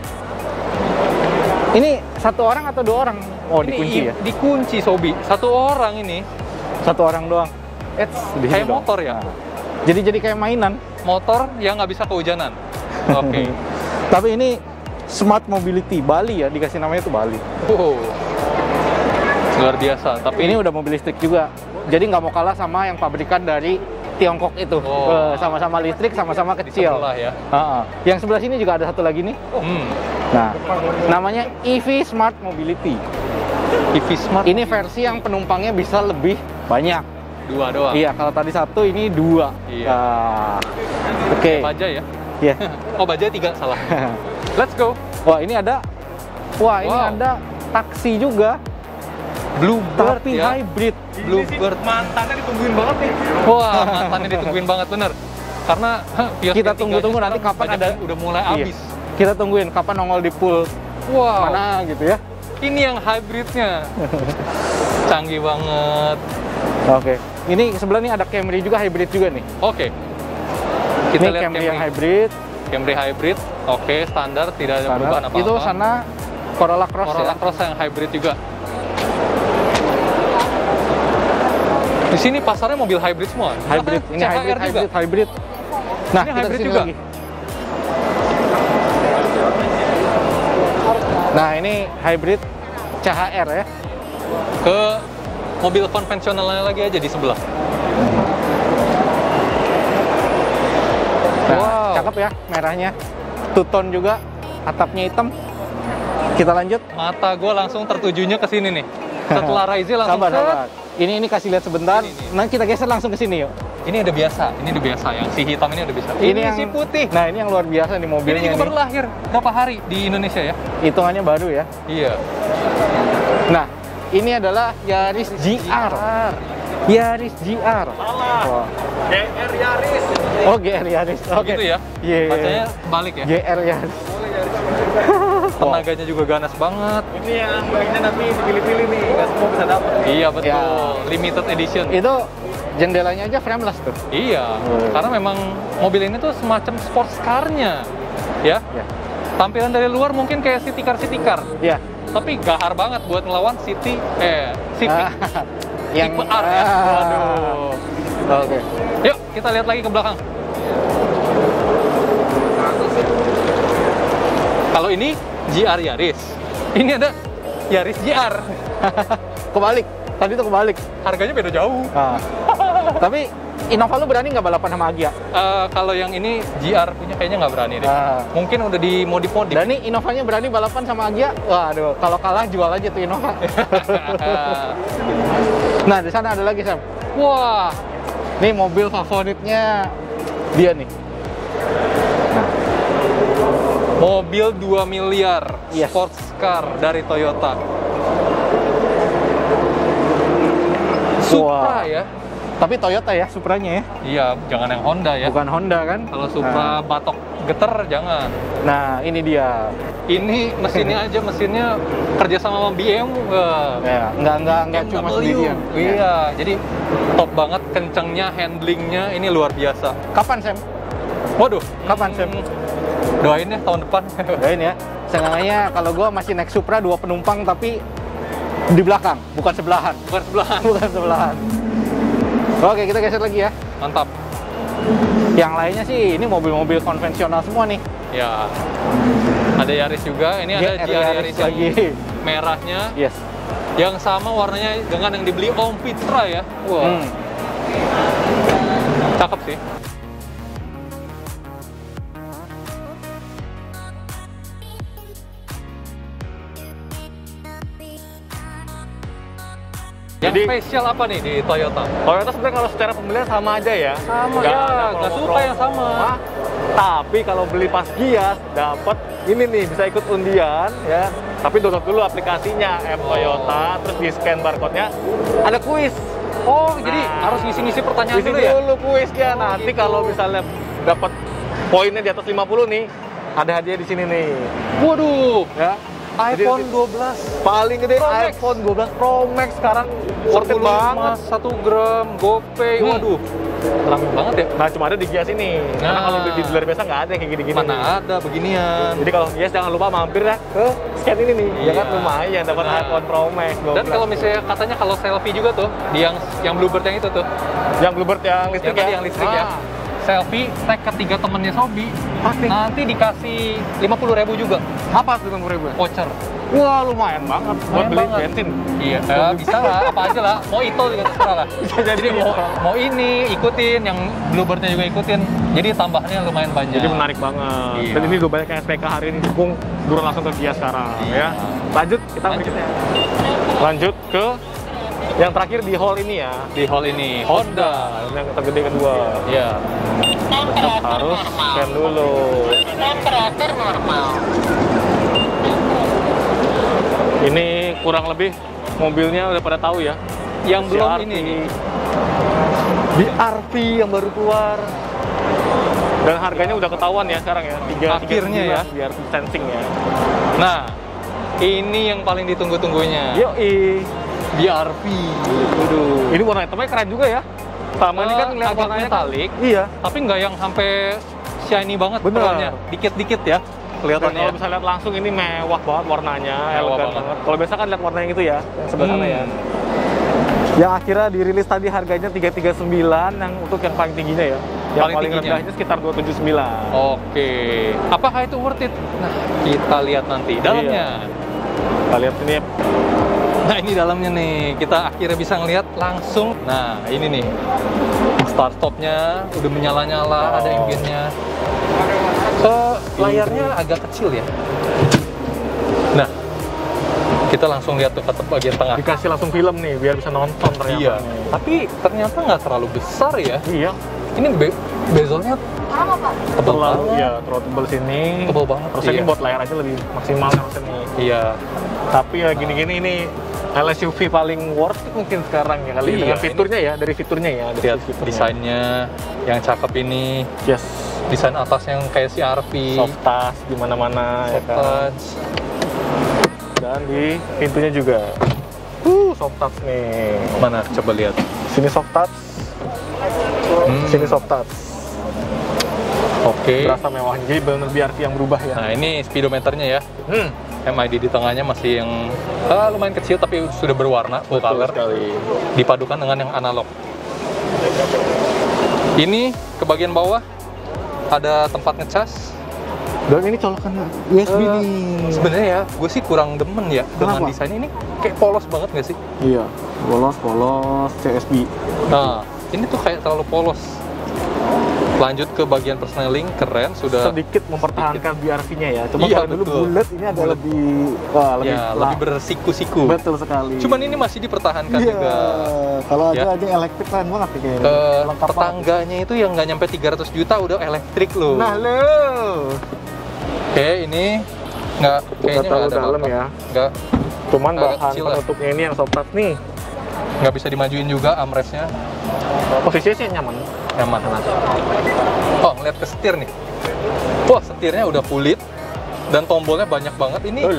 Ini satu orang atau dua orang? Oh, Ini dikunci i- ya. Dikunci, Sobi. Satu orang ini. Satu orang doang. Eits, di sini Kayak dong. motor ya. Nah, Jadi jadi kayak mainan. Motor yang nggak bisa kehujanan. Oke. Tapi ini smart mobility Bali ya, dikasih namanya tuh Bali. Wow. Luar biasa. Tapi Ini udah mobil listrik juga. Jadi nggak mau kalah sama yang pabrikan dari Tiongkok itu. Oh. Eh, sama-sama listrik, sama-sama di kecil. sebelah ya. Ha-ha. Yang sebelah sini juga ada satu lagi nih. Hmm. Nah, namanya E V Smart Mobility. E V Smart. Ini versi yang penumpangnya bisa lebih banyak. Dua doang. Iya, kalau tadi satu, ini dua. Iya. Nah, Oke. Baja ya. Iya. Oh, baja tiga, salah. Let's go. Wah, ini ada. Wah, ini Wow. ada taksi juga, Bluebird tapi ya. hybrid. Bluebird. Mantannya ditungguin banget nih. Wah, mantannya ditungguin banget bener. Karena huh, Vios Kita V tiga tunggu-tunggu aja nanti sekarang kapan banyaknya ada- udah mulai Iya. habis. Kita tungguin kapan nongol di pool Wow. mana gitu ya. Ini yang hybridnya. Canggih banget. Oke. Ini sebelah nih ada Camry juga hybrid juga nih. Oke. Kita Ini lihat Camry, Camry. yang hybrid. Camry hybrid. Oke, standar, tidak ada perubahan Sana. apa-apa. Itu sana Corolla Cross Corolla ya. Cross yang hybrid juga. Di sini pasarnya mobil hybrid semua. Hybrid. Ini C H R hybrid, juga. hybrid, hybrid. Nah, Ini kita hybrid kesini juga. lagi. Nah, ini hybrid C H R ya. Ke mobil konvensionalnya lagi aja di sebelah. Nah, Wow. cakep ya merahnya. Two tone juga, atapnya hitam. Kita lanjut. Mata gue langsung tertujunya ke sini nih. Setelah Raizi langsung Sabar, set. sabar. Ini ini kasih lihat sebentar. Ini, ini. Nah, kita geser langsung ke sini yuk. Ini udah biasa, ini udah biasa. Yang si hitam ini udah biasa. Ini, yang si putih. Nah, ini yang luar biasa nih Ini mobilnya juga nih. baru lahir berapa hari di Indonesia ya? Hitungannya baru ya. Iya. Nah, ini adalah Yaris G R. Yaris G R. Salah. G R Yaris. Oh, G R Yaris. Oke. Gitu ya. Iya, iya, Bacanya iya. balik ya. G R Yaris. Tenaganya juga ganas banget. Ini yang baginya nanti dipilih-pilih nih, nggak semua bisa dapet. Iya betul. Ya. Limited edition. Itu jendelanya aja frameless tuh. Iya. Hmm. Karena memang mobil ini tuh semacam sports car-nya. Ya. Ya. Tampilan dari luar mungkin kayak city car city car. Iya. Tapi gahar banget buat ngelawan City eh Civic. Ah, yang Tipe R ya. ah. Waduh. Oke. Yuk kita lihat lagi ke belakang. Kalau ini G R Yaris, ini ada Yaris G R. Kebalik. Tadi tuh kebalik. Harganya beda jauh. Ah. Tapi Innova lu berani nggak balapan sama Agya? Eh, kalau yang ini G R punya kayaknya nggak berani deh. Ah. Mungkin udah dimodif-modif. Dan ini Innovanya berani balapan sama Agya? Waduh, kalau kalah jual aja tuh Innova. Nah, di sana ada lagi, Sam. Wah, Nih mobil favoritnya dia nih. mobil dua miliar Yes. sports car dari Toyota. Supra Wah. ya. Tapi Toyota ya, Supranya ya. Iya, jangan yang Honda ya. Bukan Honda kan? Kalau Supra batok geter jangan. Nah, ini dia. Ini mesinnya aja, mesinnya kerja sama sama B M. Wah. Ya, nggak nggak nggak cuma B M W. sendirian. Iya, jadi top banget, kencengnya, handlingnya ini luar biasa. Kapan, Sam? Waduh, Kapan, Sam? doain ya tahun depan. Doain ya. Seenggaknya kalau gua masih naik Supra dua penumpang tapi di belakang, bukan sebelahan. Bukan sebelahan. Bukan sebelahan. Oke, kita geser lagi ya. Mantap. Yang lainnya sih ini mobil-mobil konvensional semua nih. Ya. Ada Yaris juga, ini ada G R G R Yaris Yaris yang lagi. merahnya, Yes. yang sama warnanya dengan yang dibeli Om Fitra ya. Wah, Hmm. cakep sih. Yang Jadi- spesial apa nih di Toyota? Toyota sebenarnya kalau secara pembelian sama aja ya. Sama Nggak ya, ada nggak promo-promo. suka yang sama. Hah? Tapi kalau beli pas Gias dapat ini nih, bisa ikut undian ya. Tapi download dulu aplikasinya M Toyota, terus di scan barcode-nya ada kuis. Oh, jadi Nah, harus ngisi-ngisi pertanyaan Isi dulu ya? dulu kuisnya. Oh, Nanti gitu. kalau misalnya dapat poinnya di atas lima puluh nih, ada hadiah di sini nih. Waduh, Ya. Jadi iPhone nanti dua belas. paling gede Pro Max. iPhone dua belas Pro Max sekarang worth it banget. satu gram, GoPay, Hmm. waduh. Rame banget ya? Nah, cuma ada di Gias ini. Karena Nah. kalau di dealer biasa nggak ada yang kayak gini-gini. Mana ada beginian. Jadi kalau Gias jangan lupa mampir ya ke scan ini nih. Ya kan Iya. lumayan dapat Nah. iPhone Pro Max dua belas. Dan kalau misalnya katanya kalau selfie juga tuh, di yang yang Bluebird yang itu tuh, yang Bluebird yang listrik yang tadi ya. yang listrik ya. Ah. Selfie tag ketiga temennya Sobi, Pasti. nanti dikasih lima puluh ribu juga Apa tuh lima puluh ribu? voucher. Wah, lumayan banget buat Lumayan beli banget. bensin. Iya, eh, bisa lah, apa aja lah. Mau itu juga terserah lah. Bisa jadi Jadi mau, gitu. mau ini ikutin, yang Bluebirdnya juga ikutin. Jadi tambahannya lumayan banyak. Jadi menarik banget. Iya. Dan ini udah banyak yang S P K hari ini dukung turun langsung ke Gias sekarang Iya. ya. Lanjut kita Lanjut. berikutnya. Lanjut ke yang terakhir di hall ini ya. Di hall ini Honda. Yang tergede kedua. Iya. Tetap harus scan dulu. Ini kurang lebih mobilnya udah pada tahu ya. Yang belum C R V. ini nih. B R V yang baru keluar. Dan harganya udah ketahuan ya sekarang ya. tiga Akhirnya ya. B R V sensing ya. Nah, ini yang paling ditunggu-tunggunya. Yoi. B R V. Waduh. Ini warna hitamnya keren juga ya. Sama ini kan Eh, ngeliat agak warnanya kan- metalik, Iya. tapi nggak yang sampai shiny banget Bener. pearlnya. Dikit-dikit ya Dan kelihatannya. kalau ya. bisa lihat langsung ini mewah banget warnanya, Mewah elegan banget. banget. Kalau biasa kan lihat warna yang itu ya, yang sebelah sana ya. Hmm. Yang akhirnya dirilis tadi harganya tiga tiga sembilan yang untuk yang paling tingginya ya. Yang Paling paling, tingginya. rendahnya sekitar dua tujuh sembilan. Oke, apakah itu worth it? Nah, kita lihat nanti dalamnya. Iya. Kita lihat ini. Nah ini dalamnya nih, kita akhirnya bisa ngeliat langsung. Nah ini nih, start stopnya udah menyala-nyala, Oh. ada enginenya. Uh, layarnya agak kecil ya. Nah, kita langsung lihat tuh ke bagian tengah. Dikasih langsung film nih, biar bisa nonton ternyata. Iya, nih. tapi ternyata nggak terlalu besar ya. Iya. Ini be bezelnya tebel Terlalu, banget. iya, terlalu tebel sini. Tebel banget, Terus ini iya. buat layar aja lebih maksimal harusnya nih. Iya. Tapi ya gini-gini ini L S U V paling worth it mungkin sekarang ya kali Iya, dengan fiturnya ya, dari fiturnya ya. dari Lihat fiturnya. desainnya yang cakep ini. Yes. Desain atas yang kayak C R V. Soft touch di mana-mana ya Soft kan. touch. Dan di pintunya juga. Uh, soft touch nih. Mana? Coba lihat. Sini soft touch. Hmm, Sini soft touch. Oke. Berasa mewah. Jadi benar B R V yang berubah ya. Nah ini speedometernya ya. Hmm. M I D di tengahnya masih yang ah, lumayan kecil tapi sudah berwarna full Betul color. sekali. Dipadukan dengan yang analog. Ini ke bagian bawah ada tempat ngecas. Dan ini colokan U S B Eh, nih. Sebenarnya ya, gue sih kurang demen ya dengan Kenapa? desain ini. Kayak polos banget nggak sih? Iya. Polos, polos, C S B. Nah, ini tuh kayak terlalu polos. Lanjut ke bagian personaling, keren sudah. Sedikit mempertahankan B R V-nya ya. Cuma Iya, kalau dulu betul. bulat ini agak Bulat. lebih wah lebih Ya, la- lebih bersiku-siku. betul sekali. Cuman ini masih dipertahankan Iya. juga. Kalau Ya. aja aja elektrik keren banget nih kayaknya. Ke Lengkap banget. tetangganya itu yang nggak nyampe tiga ratus juta udah elektrik loh. Nah, lo. Oke, ini nggak kayaknya terlalu nggak ada dalam apa-apa. ya. Nggak Cuman Agak bahan kecil lah. penutupnya ini yang soft touch nih. nggak bisa dimajuin juga armrestnya. Posisinya sih nyaman. Nyaman. Oh, ngeliat ke setir nih. Wah, setirnya udah kulit dan tombolnya banyak banget. Ini Betul.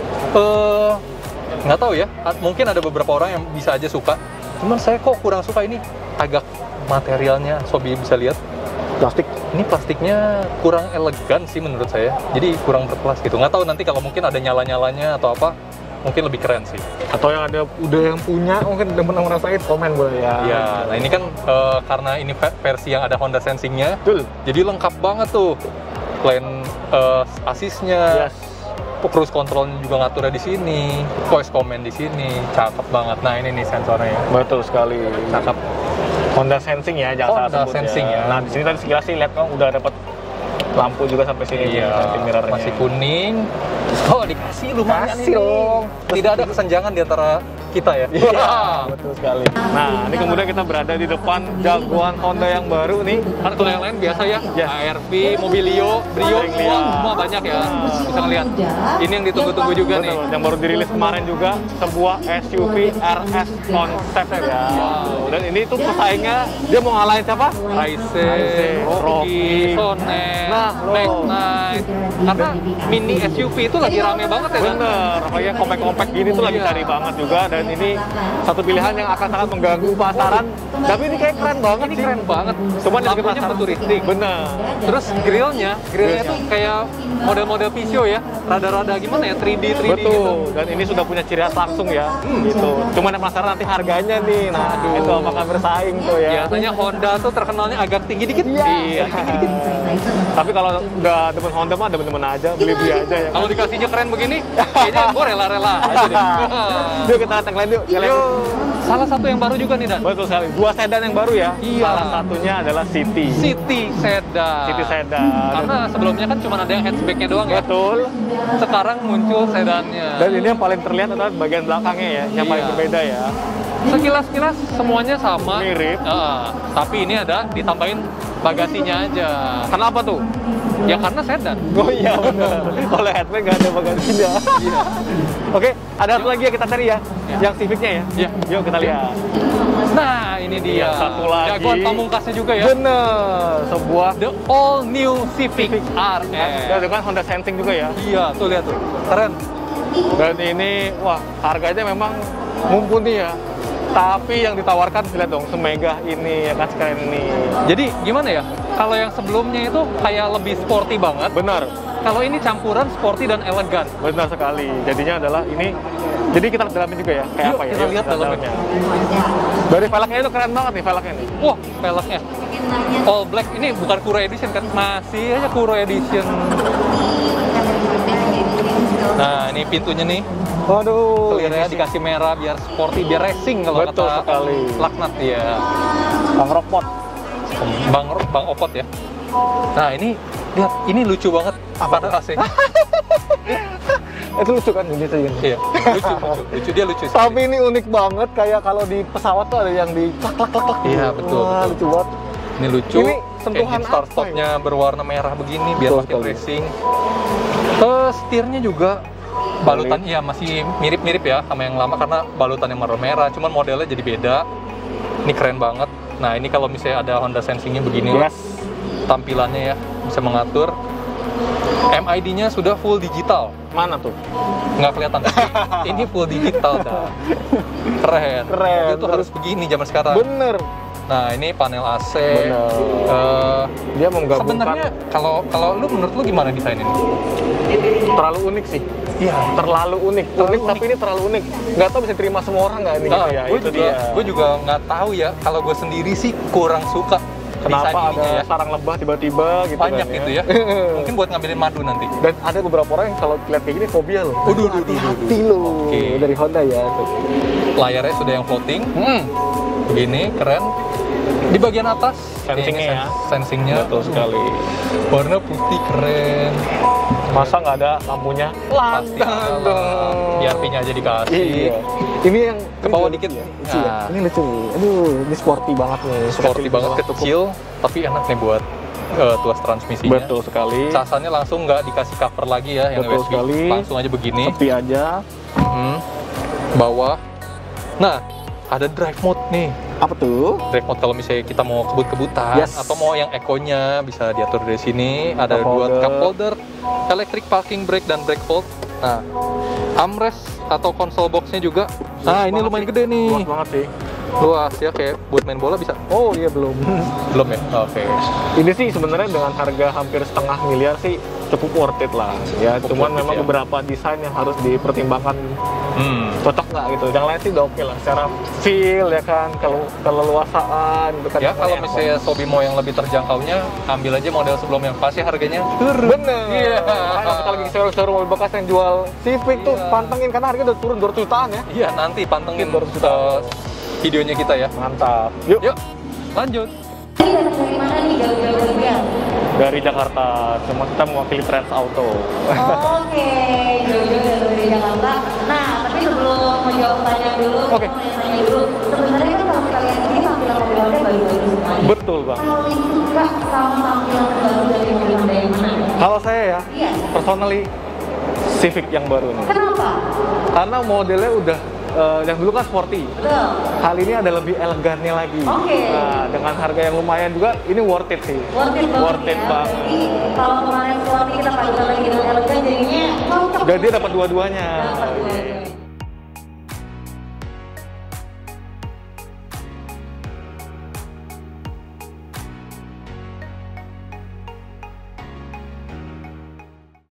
eh nggak tahu ya. a- Mungkin ada beberapa orang yang bisa aja suka. Cuman saya kok kurang suka ini. Agak materialnya, Sobi bisa lihat. Plastik. Ini plastiknya kurang elegan sih menurut saya. Jadi kurang berkelas gitu. Nggak tahu nanti kalau mungkin ada nyala-nyalanya atau apa, mungkin lebih keren sih. Atau yang ada udah yang punya mungkin udah pernah ngerasain komen boleh ya. Ya, nah ini kan eh, karena ini ve- versi yang ada Honda Sensing-nya, Betul. jadi lengkap banget tuh. Lane eh, assist-nya, Yes. cruise control-nya juga ngaturnya di sini, voice command di sini, cakep banget. Nah ini nih sensornya ya, Betul sekali. cakep. Honda Sensing ya, jangan Honda salah sebut Sensing ya. Nah, di sini tadi sekilas sih lihat kan udah dapat lampu juga sampai sini Iya, safety mirror-nya. masih kuning. Oh dikasih lumayan Kasih ini. dong. Tidak ada kesenjangan di antara kita ya. Iya, betul sekali. Nah, ini kemudian kita berada di depan jagoan Honda yang baru nih. Kan kalau yang lain biasa ya, Yes. A R V, Mobilio, Brio, Sering semua, lihat. semua banyak ya. Bisa ngeliat. Ini yang ditunggu-tunggu juga nih. Betul, yang baru dirilis kemarin juga sebuah S U V R S konsep ya. Wow. Dan ini tuh pesaingnya dia mau ngalahin siapa? Raise, Rocky. Rocky, Sonet, Nah, lo. Max nine. Karena mini S U V itu lagi rame banget ya kan? Bener, kayak compact-compact gini tuh lagi Iya. cari banget juga. Dan ini satu pilihan yang akan sangat mengganggu pasaran. Tapi ini kayak keren banget Ini sih. keren banget. Cuman di lampunya pasaran futuristik. Bener. Terus grillnya, grillnya tuh kayak model-model Visio ya, rada-rada gimana ya, tiga D, tiga D gitu. Betul, dan ini sudah punya ciri khas langsung ya, gitu. Cuman yang penasaran nanti harganya nih, nah Aduh. itu apakah bersaing tuh ya? Biasanya Honda tuh terkenalnya agak tinggi dikit. Iya. Tapi kalau udah demen Honda mah demen-demen aja, beli-beli aja ya. Kalau dikasihnya keren begini, kayaknya gue rela-rela aja deh. Yuk kita lihat yang lain yuk. Yang lain. Yuk, salah satu yang baru juga nih Dan. Betul sekali. Dua sedan yang baru ya. Iya. Salah satunya adalah City. City Sedan. City Sedan. Karena sebelumnya kan cuma ada yang hatchbacknya doang ya. Betul. Sekarang muncul sedannya. Dan ini yang paling terlihat adalah bagian belakangnya ya, yang paling Iya. berbeda ya. Sekilas-kilas semuanya sama. Mirip. Ah, tapi ini ada ditambahin bagasinya aja. Kenapa tuh? Ya karena sedan. Oh iya benar. Kalau hatchback nggak ada bagasinya. Iya. Oke, ada satu lagi yang kita cari ya, Ya. yang Civic-nya ya. Iya. Yuk kita lihat. Nah, ini dia. Yang satu lagi. Jagoan pamungkasnya juga ya. Bener, sebuah The all new Civic R dan S. dengan Honda Sensing juga ya. Iya, tuh lihat tuh. Keren. Dan ini, wah harganya memang mumpuni ya. Tapi yang ditawarkan, lihat dong, semegah ini, ya kan, sekeren ini. Jadi gimana ya? Kalau yang sebelumnya itu kayak lebih sporty banget. Benar, Kalau ini campuran sporty dan elegan. benar sekali. Jadinya adalah ini, jadi kita lihat dalamnya juga ya, kayak Yuk, apa ya? kita lihat dalamnya. Dari velgnya itu keren banget nih velgnya nih. Wah, velgnya all black. Ini bukan Kuro Edition kan? Masih aja Kuro Edition. Nah, ini pintunya nih. Waduh, Selirnya ini sih dikasih merah biar sporty, biar racing kalau Betul kata sekali. Laknat ya. Bang Rockpot. Bang Bang Opot ya. Nah ini lihat, ini lucu banget pada A C. Itu lucu kan ini sih. Iya, lucu, lucu, lucu dia lucu. sekali. Tapi ini unik banget, kayak kalau di pesawat tuh ada yang di klak klak klak klak. Iya, betul, Wah, betul. lucu banget. Ini lucu. Ini sentuhan Engine start apa stopnya berwarna merah begini biar Betul makin sekali. racing. Eh, setirnya juga balutan ya masih mirip-mirip ya sama yang lama karena balutan yang warna merah, cuman modelnya jadi beda. Ini keren banget. Nah ini kalau misalnya ada Honda Sensing-nya begini Yes. tampilannya ya, bisa mengatur. M I D-nya sudah full digital, Mana tuh? nggak kelihatan. Ini full digital dah. Keren. Keren. Itu harus begini zaman sekarang. Bener. Nah ini panel A C. Bener. Eh, Dia menggabungkan sebenarnya kalau kalau lu menurut lu gimana desain ini? Terlalu unik sih. Iya. Terlalu unik. Terlalu unik, tapi ini terlalu unik. Nggak tahu bisa terima semua orang nggak ini gitu ya. gue Itu juga, dia. gue juga nggak tahu ya. Kalau gue sendiri sih kurang suka desain Kenapa ininya ada ya. sarang lebah tiba-tiba gitu Banyak kan, gitu ya. Mungkin buat ngambilin madu nanti. Dan ada beberapa orang yang kalau lihat kayak gini fobia loh. Uduh, uduh, uduh, Hati lo Oke. dari Honda ya. Layarnya sudah yang floating. Hmm. Begini, keren. Di bagian atas Sensingnya ini ya. sens- Sensingnya Betul sekali. warna putih keren. Masa nggak ada lampunya? Pasti ada. I R P-nya aja dikasih. Iya. Ini yang Ke bawah lucu dikit. ya. Lucu ya. Nah. Ini lucu nih. Aduh, ini sporty banget nih. Sporty banget, kecil, tapi enak nih buat uh, tuas transmisinya. Betul sekali. Casannya langsung nggak dikasih cover lagi ya yang Betul U S B. sekali. Langsung aja begini. Sepi aja. Hmm. Bawah. Nah, ada drive mode nih. Apa tuh? Drive mode kalau misalnya kita mau kebut-kebutan Yes. atau mau yang ekonya bisa diatur dari sini. Ada Cup dua holder. cup holder, electric parking brake dan brake hold. Nah, armrest atau console box-nya juga. Nah, ini banget lumayan sih. gede nih. Luas banget sih. Luas ya, kayak buat main bola bisa. Oh iya belum. Belum ya? Oke. Ini sih sebenarnya dengan harga hampir setengah miliar sih cukup worth it lah. Ya, Cukup cuman worth it, memang ya. beberapa desain yang harus dipertimbangkan Hmm. cocok nggak gitu. Yang lain sih udah oke lah. Secara feel ya kan, kalau keleluasaan gitu kan. Ya kalau enak misalnya banget. Sobi mau yang lebih terjangkaunya, ambil aja model sebelumnya. Pasti harganya turun. Bener. Iya. Makanya kita lagi showroom-showroom mobil bekas yang jual Civic tuh Iya. pantengin karena harganya udah turun dua ratus jutaan ya. Iya, nanti pantengin Baru juta. uh, videonya kita ya. Mantap. Yuk. Yuk, lanjut. Ini datang dari mana nih jauh-jauh juga? Dari Jakarta, cuma kita mewakili Trans Auto. Oke, jauh-jauh dari Jakarta. Nah, tapi sebelum menjawab pertanyaan dulu, Oke. saya mau tanya dulu. Sebenarnya kan kalau kita lihat ini tampilan mobil-mobilnya baru-baru semuanya. Betul bang. Paling suka sama tampilan terbaru dari mobil Honda yang mana? Kalau saya ya, Iya. personally Civic yang baru nih. Kenapa? Karena modelnya udah eh, yang dulu kan sporty. Betul. Kali ini ada lebih elegannya lagi. Oke. Nah, dengan harga yang lumayan juga, ini worth it sih. Worth it banget Worth it ya. banget. Jadi kalau kemarin sporty kita padukan lagi dengan elegan jadinya cocok. Jadi dia dapat dua-duanya. Dapat dua-duanya.